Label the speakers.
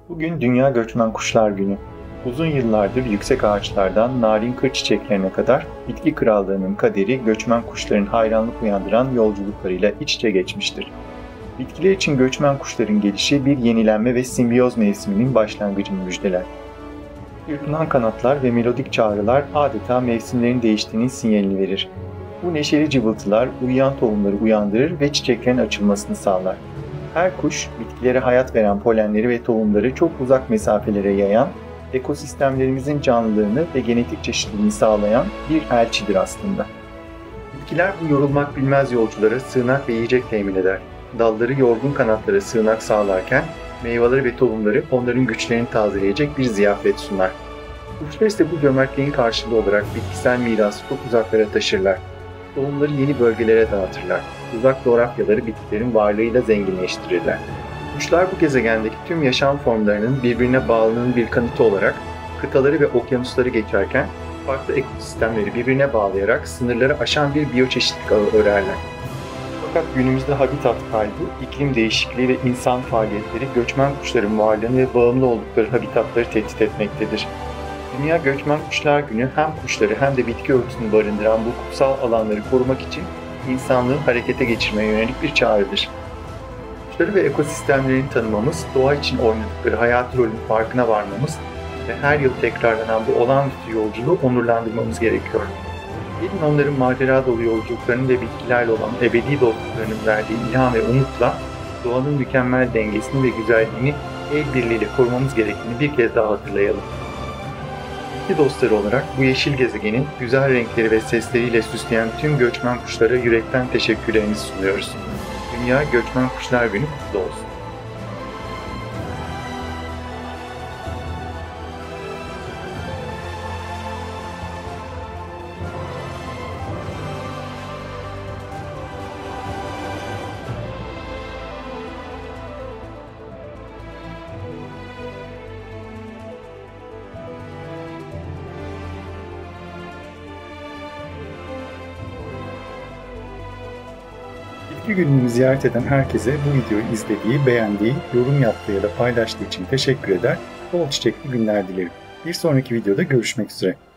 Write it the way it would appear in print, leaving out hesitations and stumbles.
Speaker 1: Bugün Dünya Göçmen Kuşlar Günü. Uzun yıllardır yüksek ağaçlardan narin kır çiçeklerine kadar bitki krallığının kaderi göçmen kuşların hayranlık uyandıran yolculuklarıyla iç içe geçmiştir. Bitkiler için göçmen kuşların gelişi bir yenilenme ve simbiyoz mevsiminin başlangıcını müjdeler. Yırtılan kanatlar ve melodik çağrılar adeta mevsimlerin değiştiğinin sinyalini verir. Bu neşeli cıvıltılar uyuyan tohumları uyandırır ve çiçeklerin açılmasını sağlar. Her kuş, bitkilere hayat veren polenleri ve tohumları çok uzak mesafelere yayan, ekosistemlerimizin canlılığını ve genetik çeşitliliğini sağlayan bir elçidir aslında. Bitkiler bu yorulmak bilmez yolculara sığınak ve yiyecek temin eder. Dalları yorgun kanatlara sığınak sağlarken, meyveleri ve tohumları onların güçlerini tazeleyecek bir ziyafet sunar. Kuşlar ise bu cömertliğin karşılığı olarak bitkisel mirası çok uzaklara taşırlar. Tohumları yeni bölgelere dağıtırlar. Uzak coğrafyaları bitkilerin varlığıyla zenginleştirirler. Kuşlar bu gezegendeki tüm yaşam formlarının birbirine bağlılığının bir kanıtı olarak kıtaları ve okyanusları geçerken farklı ekosistemleri birbirine bağlayarak sınırları aşan bir biyoçeşitlilik ağı örerler. Fakat günümüzde habitat kaybı, iklim değişikliği ve insan faaliyetleri göçmen kuşların varlığını ve bağımlı oldukları habitatları tehdit etmektedir. Dünya Göçmen Kuşlar Günü hem kuşları hem de bitki örtüsünü barındıran bu kutsal alanları korumak için insanlığı harekete geçirmeye yönelik bir çağrıdır. Kuşları ve ekosistemlerini tanımamız, doğa için oynadıkları hayati rolün farkına varmamız ve her yıl tekrarlanan bu olağanüstü yolculuğu onurlandırmamız gerekiyor. Gelin onların macera dolu yolculuklarının ve bitkilerle olan ebedi dostluklarının verdiği ilham ve umutla doğanın mükemmel dengesini ve güzelliğini el birliğiyle korumamız gerektiğini bir kez daha hatırlayalım. Bitki dostları olarak bu yeşil gezegenin güzel renkleri ve sesleriyle süsleyen tüm göçmen kuşlara yürekten teşekkürlerimizi sunuyoruz. Dünya Göçmen Kuşlar Günü kutlu olsun.
Speaker 2: Bitki gününü ziyaret eden herkese bu videoyu izlediği, beğendiği, yorum yaptığı ya da paylaştığı için teşekkür eder, bol çiçekli günler dilerim. Bir sonraki videoda görüşmek üzere.